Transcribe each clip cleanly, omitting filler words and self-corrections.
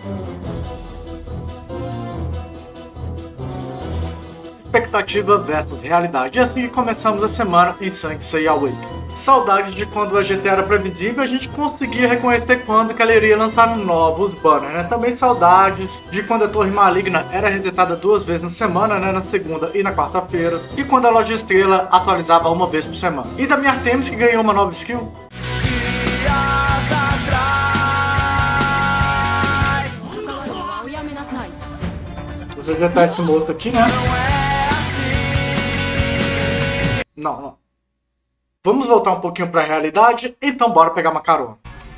Expectativa versus realidade. E assim começamos a semana em Saints Say Awake. Saudades de quando a GT era previsível, a gente conseguia reconhecer quando que ela iria lançar novos banners, né? Também saudades de quando a Torre Maligna era resetada 2 vezes na semana, né? Na segunda e na quarta-feira. E quando a Loja Estrela atualizava 1 vez por semana. E da minha Artemis, que ganhou uma nova skill. Dias atrás. Vou resetar esse moço aqui, né? Não é assim. Não. Vamos voltar um pouquinho pra realidade, então bora pegar uma carona.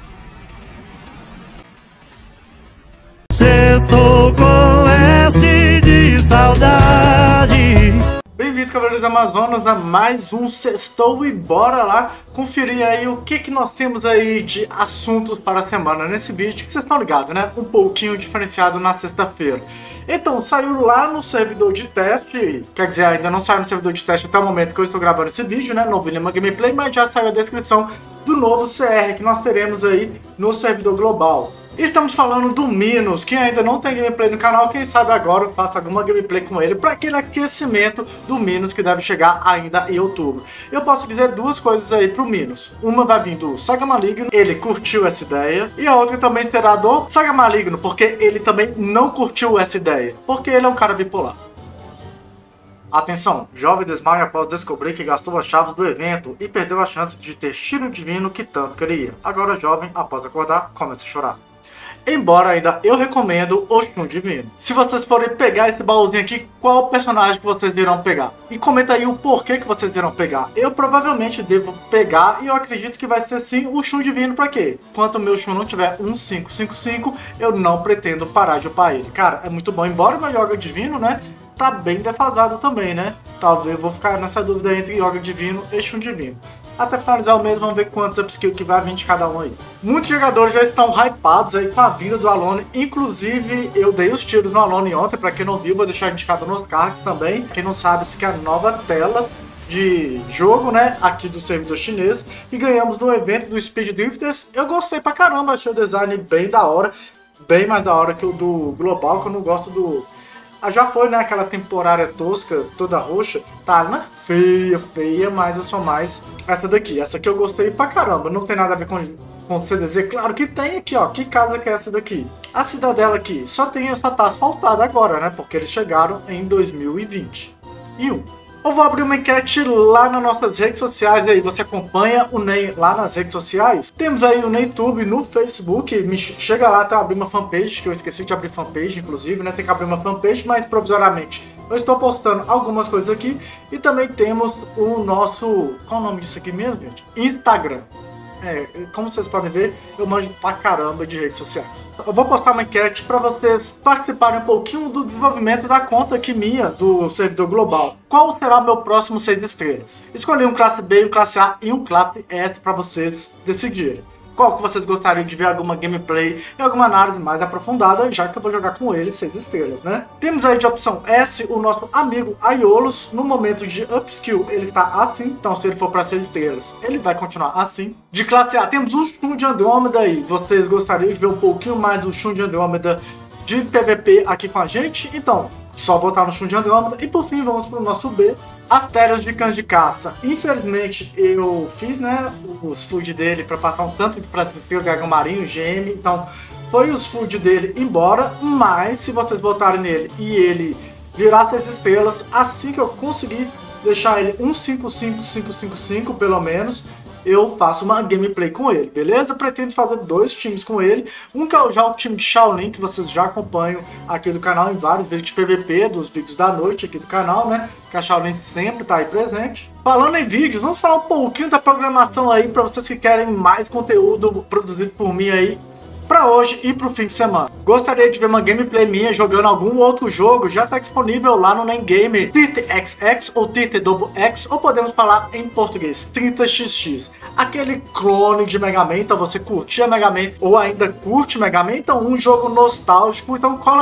Estou com S de saudade. Bem-vindo, Cavaleiros Amazonas, a mais um Sextou e bora lá conferir aí o que nós temos aí de assuntos para a semana nesse vídeo, que vocês estão ligados, né? Um pouquinho diferenciado na sexta-feira. Então, saiu lá no servidor de teste, quer dizer, ainda não saiu no servidor de teste até o momento que eu estou gravando esse vídeo, né? Não vi nenhuma gameplay, mas já saiu a descrição do novo CR que nós teremos aí no servidor global. Estamos falando do Minos, que ainda não tem gameplay no canal, quem sabe agora eu faço alguma gameplay com ele para aquele aquecimento do Minos que deve chegar ainda em outubro. Eu posso dizer duas coisas aí pro Minos. Uma vai vir do Saga Maligno, ele curtiu essa ideia, e a outra também será do Saga Maligno, porque ele também não curtiu essa ideia, porque ele é um cara bipolar. Atenção, jovem desmaia após descobrir que gastou as chaves do evento e perdeu a chance de ter Shiro Divino que tanto queria. Agora jovem, após acordar, começa a chorar. Embora ainda eu recomendo o Shun Divino. Se vocês forem pegar esse baúzinho aqui, qual personagem que vocês irão pegar? E comenta aí o porquê que vocês irão pegar. Eu provavelmente devo pegar e eu acredito que vai ser sim o Shun Divino. Pra quê? Enquanto o meu Shun não tiver 1555, eu não pretendo parar de upar ele. Cara, é muito bom. Embora o meu Yoga Divino, né, tá bem defasado também, né? Talvez eu vou ficar nessa dúvida entre Yoga Divino e Shun Divino. Até finalizar o mês, vamos ver quantos upskills que vai vir de cada um aí. Muitos jogadores já estão hypados aí com a vinda do Alone. Inclusive, eu dei os tiros no Alone ontem. Pra quem não viu, vou deixar indicado nos cards também. Quem não sabe, essa aqui é a nova tela de jogo, né, aqui do servidor chinês. E ganhamos no evento do Speed Drifters. Eu gostei pra caramba, achei o design bem da hora. Bem mais da hora que o do Global, que eu não gosto do... Já foi, né, aquela temporária tosca, toda roxa. Tá, né? Feia, mas eu sou mais essa daqui. Essa aqui eu gostei pra caramba. Não tem nada a ver com o CDZ. Claro que tem aqui, ó. Que casa que é essa daqui? A cidadela aqui só tá asfaltada agora, né? Porque eles chegaram em 2021. Eu vou abrir uma enquete lá nas nossas redes sociais aí. Você acompanha o Ney lá nas redes sociais? Temos aí o NeyTube no Facebook. Chega lá, tá? Abrir uma fanpage, que eu esqueci de abrir fanpage, inclusive, né? Tem que abrir uma fanpage, mas provisoriamente eu estou postando algumas coisas aqui. E também temos o nosso... Qual é o nome disso aqui mesmo, gente? Instagram. Como vocês podem ver, eu manjo pra caramba de redes sociais. Eu vou postar uma enquete para vocês participarem um pouquinho do desenvolvimento da conta aqui minha, do servidor global. Qual será o meu próximo 6 estrelas? Escolhi um classe B, um classe A e um classe S para vocês decidirem. Qual que vocês gostariam de ver alguma gameplay e alguma análise mais aprofundada, já que eu vou jogar com ele 6 estrelas, né? Temos aí de opção S o nosso amigo Aiolos. No momento de upskill ele está assim, então se ele for para 6 estrelas, ele vai continuar assim. De classe A temos o Shun de Andrômeda aí. Vocês gostariam de ver um pouquinho mais do Shun de Andrômeda de PVP aqui com a gente? Então, só botar no Shun de Andrômeda. E por fim, vamos para o nosso B. As de cães de caça. Infelizmente eu fiz, né, os food dele para passar um tanto de pra o Dragão Marinho, GM, então foi os food dele embora, mas se vocês botarem nele e ele virar 6 estrelas, assim que eu conseguir deixar ele 155555 pelo menos, eu faço uma gameplay com ele, beleza? Eu pretendo fazer 2 times com ele. Um que é já o time de Shaolin, que vocês já acompanham aqui do canal em vários vídeos de PVP, dos vídeos da noite aqui do canal, né? Que a Shaolin sempre tá aí presente. Falando em vídeos, vamos falar um pouquinho da programação aí para vocês que querem mais conteúdo produzido por mim aí para hoje e para o fim de semana. Gostaria de ver uma gameplay minha jogando algum outro jogo, já está disponível lá no Nengame 30XX ou 30XX, ou podemos falar em português 30XX. Aquele clone de Mega Man, então você curtia Mega Man ou ainda curte Mega Man, então um jogo nostálgico, então cola lá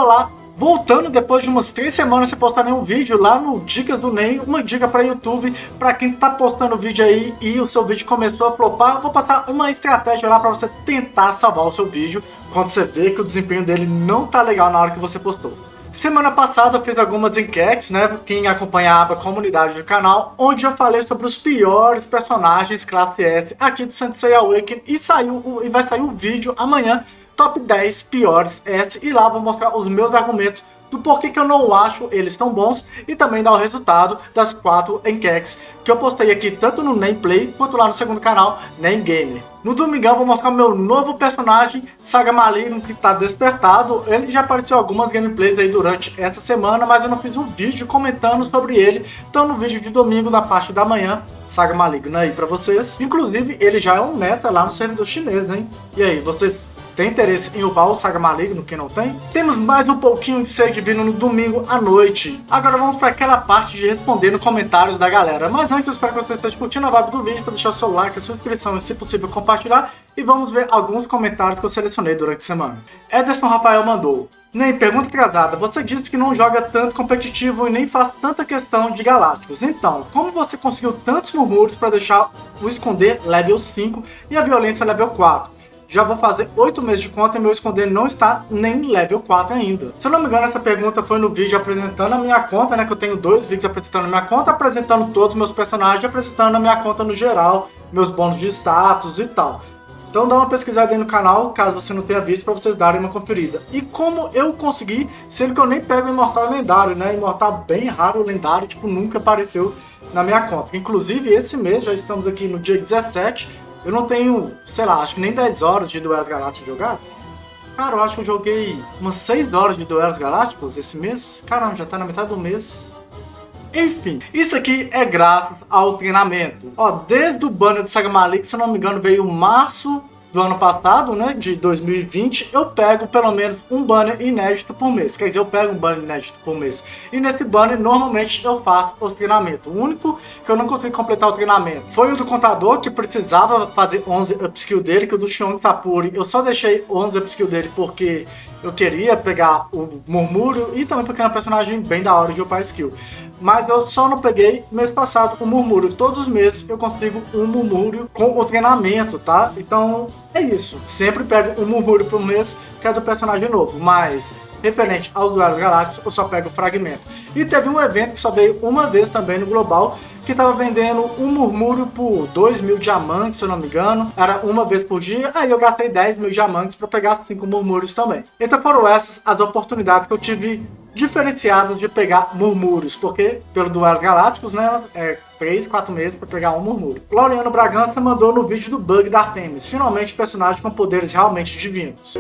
Voltando depois de umas 3 semanas sem postar nenhum vídeo lá no Dicas do Ney, uma dica para YouTube, para quem tá postando vídeo aí e o seu vídeo começou a flopar, eu vou passar uma estratégia lá para você tentar salvar o seu vídeo quando você vê que o desempenho dele não tá legal na hora que você postou. Semana passada eu fiz algumas enquetes, né, quem acompanha a aba comunidade do canal, onde eu falei sobre os piores personagens classe S aqui do Sensei Awakening e vai sair um vídeo amanhã, top 10 piores S, e lá vou mostrar os meus argumentos do porquê que eu não acho eles tão bons e também dar o resultado das 4 enquetes que eu postei aqui tanto no Nameplay quanto lá no segundo canal, Name Gamer. No domingão vou mostrar o meu novo personagem, Saga Maligno, que está despertado. Ele já apareceu algumas gameplays aí durante essa semana, mas eu não fiz um vídeo comentando sobre ele. Então no vídeo de domingo, na parte da manhã, Saga Maligno aí pra vocês. Inclusive ele já é um meta lá no servidor chinês, hein? E aí, vocês tem interesse em upar o Saga Maligno, quem não tem? Temos mais um pouquinho de Ser Divino no domingo à noite. Agora vamos para aquela parte de responder nos comentários da galera. Mas antes eu espero que você esteja curtindo a vibe do vídeo, para deixar o seu like, a sua inscrição e se possível compartilhar. E vamos ver alguns comentários que eu selecionei durante a semana. Ederson Rafael mandou: Ney, pergunta atrasada, você disse que não joga tanto competitivo e nem faz tanta questão de galácticos. Então, como você conseguiu tantos murmúrios para deixar o esconder level 5 e a violência level 4? Já vou fazer 8 meses de conta e meu esconder não está nem level 4 ainda. Se eu não me engano, essa pergunta foi no vídeo apresentando a minha conta, né? Que eu tenho 2 vídeos apresentando a minha conta, apresentando todos os meus personagens, apresentando a minha conta no geral, meus bônus de status e tal. Então dá uma pesquisada aí no canal, caso você não tenha visto, para vocês darem uma conferida. E como eu consegui, sendo que eu nem pego Imortal Lendário, né? Imortal bem raro, lendário, tipo, nunca apareceu na minha conta. Inclusive, esse mês, já estamos aqui no dia 17, eu não tenho, sei lá, acho que nem 10 horas de Duelos Galácticos jogado. Cara, eu acho que eu joguei umas 6 horas de Duelos Galácticos esse mês. Caramba, já tá na metade do mês. Enfim, isso aqui é graças ao treinamento. Ó, desde o banner do Saga Maligno, se eu não me engano, veio março do ano passado, né, de 2020, eu pego pelo menos um banner inédito por mês. Quer dizer, eu pego um banner inédito por mês. E nesse banner, normalmente, eu faço o treinamento. O único que eu não consegui completar o treinamento foi o do contador, que precisava fazer 11 upskill dele, que o do Xiong Sapuri, eu só deixei 11 upskill dele porque eu queria pegar o Murmúrio e também porque é um personagem bem da hora de upar skill. Mas eu só não peguei mês passado o Murmúrio. Todos os meses eu consigo um Murmúrio com o treinamento, tá? Então é isso. Sempre pego um Murmúrio por mês, que é do personagem novo. Mas referente aos Duelos Galácticos, eu só pego o fragmento. E teve um evento que só veio uma vez também no Global, que estava vendendo um Murmúrio por 2.000 diamantes, se eu não me engano. Era uma vez por dia, aí eu gastei 10.000 diamantes para pegar 5 Murmúrios também. Então foram essas as oportunidades que eu tive diferenciadas de pegar Murmúrios, porque pelo Duelos Galácticos, né, 3, 4 meses para pegar um Murmúrio. Laureano Bragança mandou no vídeo do bug da Artemis, finalmente personagem com poderes realmente divinos.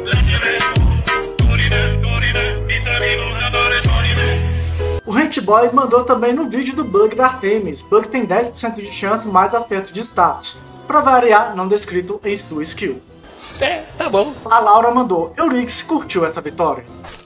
O Hantboy mandou também no vídeo do bug da Artemis. Bug tem 10% de chance mais acerto de status. Para variar, não descrito em sua skill. É, tá bom. A Laura mandou: Eurix curtiu essa vitória?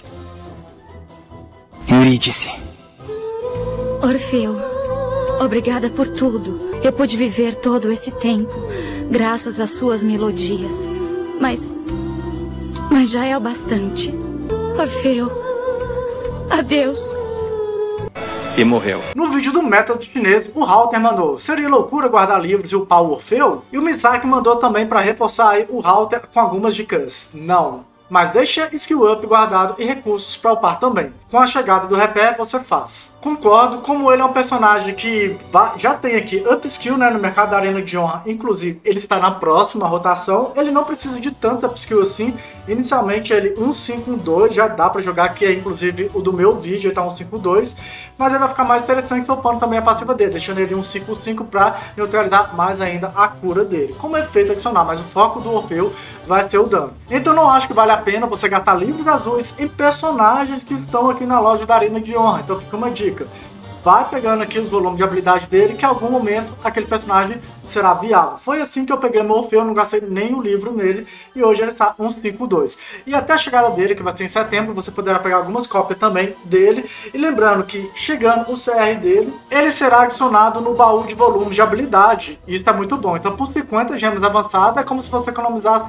Eurídice. Orfeu, obrigada por tudo. Eu pude viver todo esse tempo, graças às suas melodias. Mas já é o bastante. Orfeu, adeus. E morreu. No vídeo do método chinês, o Halter mandou: seria loucura guardar livros e upar o Orfeu? E o Misaki mandou também para reforçar aí o Halter com algumas dicas. Não. Mas deixa skill up guardado e recursos para upar também. Com a chegada do Repair você faz. Concordo, como ele é um personagem que já tem aqui up skill, né, no mercado da Arena de Honra, inclusive ele está na próxima rotação, ele não precisa de tanto up skill assim. Inicialmente ele 1.5.2 já dá para jogar, que é inclusive o do meu vídeo, ele tá 1.5.2, mas ele vai ficar mais interessante upando também a passiva dele, deixando ele 1.5.5 para neutralizar mais ainda a cura dele, como efeito adicional, mas o foco do Orfeu vai ser o dano. Então não acho que vale a pena você gastar livros azuis em personagens que estão aqui na loja da Arena de Honra. Então fica uma dica: vai pegando aqui os volumes de habilidade dele, que em algum momento aquele personagem será viável. Foi assim que eu peguei meu Orfeu, não gastei nem o livro nele, e hoje ele está 1.5.2. E até a chegada dele, que vai ser em setembro, você poderá pegar algumas cópias também dele. E lembrando que, chegando o CR dele, ele será adicionado no baú de volumes de habilidade. E isso é muito bom. Então por 50 gemas avançadas é como se você economizasse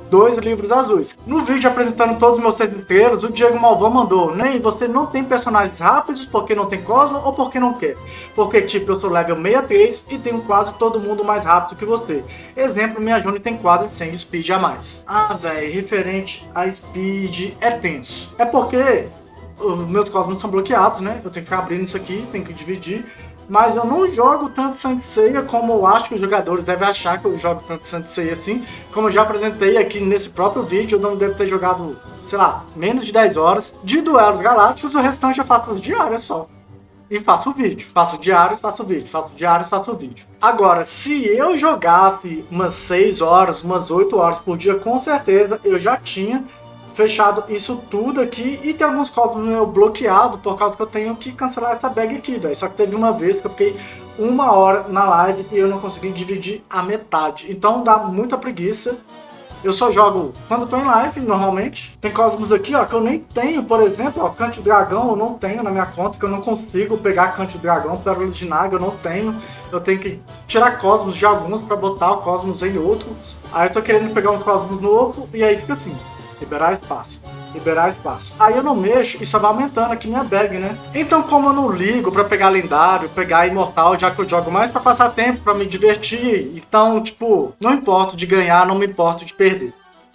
2 livros azuis. No vídeo apresentando todos os meus 6 estrelas, o Diego Malvão mandou: nem você não tem personagens rápidos porque não tem Cosmo ou porque não quer? Porque tipo, eu sou level 63 e tenho quase todo mundo mais rápido que você. Exemplo, minha Juni tem quase 100 de speed a mais. Ah, velho, referente a speed é tenso. É porque os meus Cosmos são bloqueados, né? Eu tenho que ficar abrindo isso aqui, tenho que dividir. Mas eu não jogo tanto Saint Seiya como eu acho que os jogadores devem achar que eu jogo tanto Saint Seiya assim. Como eu já apresentei aqui nesse próprio vídeo, eu não devo ter jogado, sei lá, menos de 10 horas de duelos galácticos. O restante eu faço diários só. E faço vídeo. Faço diários, faço vídeo. Faço diários, faço vídeo. Agora, se eu jogasse umas 6 horas, umas 8 horas por dia, com certeza eu já tinha fechado isso tudo aqui. E tem alguns códigos meu bloqueado por causa que eu tenho que cancelar essa bag aqui, velho. Só que teve uma vez que eu fiquei 1 hora na live e eu não consegui dividir a metade. Então dá muita preguiça. Eu só jogo quando eu tô em live, normalmente. Tem cosmos aqui, ó, que eu nem tenho. Por exemplo, ó, Cante do Dragão eu não tenho na minha conta, que eu não consigo pegar Cante do Dragão, Pérola de Naga eu não tenho. Eu tenho que tirar cosmos de alguns pra botar o cosmos em outros. Aí eu tô querendo pegar um cosmos novo e aí fica assim. Liberar espaço, liberar espaço. Aí eu não mexo e só vai aumentando aqui minha bag, né? Então, como eu não ligo pra pegar lendário, pegar imortal, já que eu jogo mais pra passar tempo, pra me divertir, então, tipo, não importa de ganhar, não me importo de perder.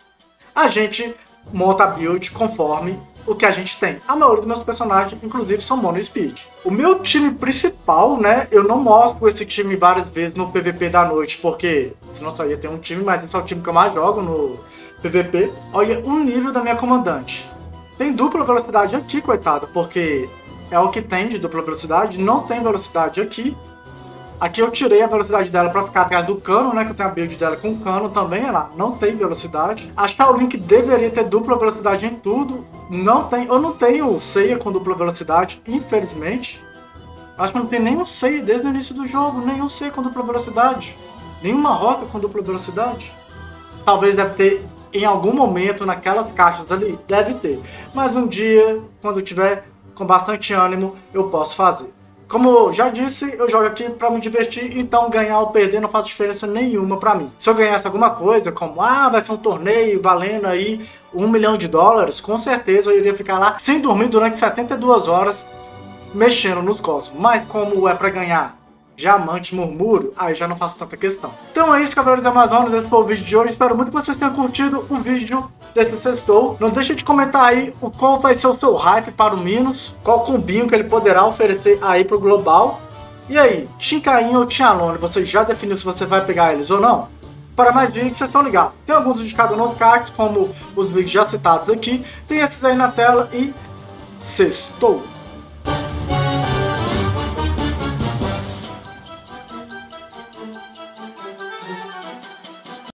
A gente monta a build conforme o que a gente tem. A maioria dos meus personagens, inclusive, são mono speed. O meu time principal, né, eu não mostro esse time várias vezes no PVP da noite, porque senão só ia ter um time, mas esse é o time que eu mais jogo no PVP. Olha o nível da minha comandante. Tem dupla velocidade aqui, coitada, porque é o que tem de dupla velocidade. Não tem velocidade aqui. Aqui eu tirei a velocidade dela pra ficar atrás do cano, né? Que eu tenho a build dela com cano também, ela não tem velocidade. A Shaolin que deveria ter dupla velocidade em tudo, não tem. Eu não tenho Seiya com dupla velocidade, infelizmente. Acho que não tem nenhum Seiya desde o início do jogo, nenhum Seiya com dupla velocidade. Nenhuma Roca com dupla velocidade. Talvez deve ter em algum momento naquelas caixas ali, deve ter. Mas um dia, quando eu tiver com bastante ânimo, eu posso fazer. Como eu já disse, eu jogo aqui pra me divertir, então ganhar ou perder não faz diferença nenhuma pra mim. Se eu ganhasse alguma coisa, como vai ser um torneio valendo aí $1 milhão, com certeza eu iria ficar lá sem dormir durante 72 horas mexendo nos cosmos. Mas como é pra ganhar Diamante, Murmúrio, aí já não faço tanta questão. Então é isso, Cavaleiros da Amazonas, esse foi o vídeo de hoje. Espero muito que vocês tenham curtido o vídeo desse sextou. Não deixe de comentar aí qual vai ser o seu hype para o Minos, qual combinho que ele poderá oferecer aí pro Global. E aí, Chincainha ou Tialone, você já definiu se você vai pegar eles ou não? Para mais vídeos, vocês estão ligados. Tem alguns indicados nos cards, como os vídeos já citados aqui. Tem esses aí na tela e sextou.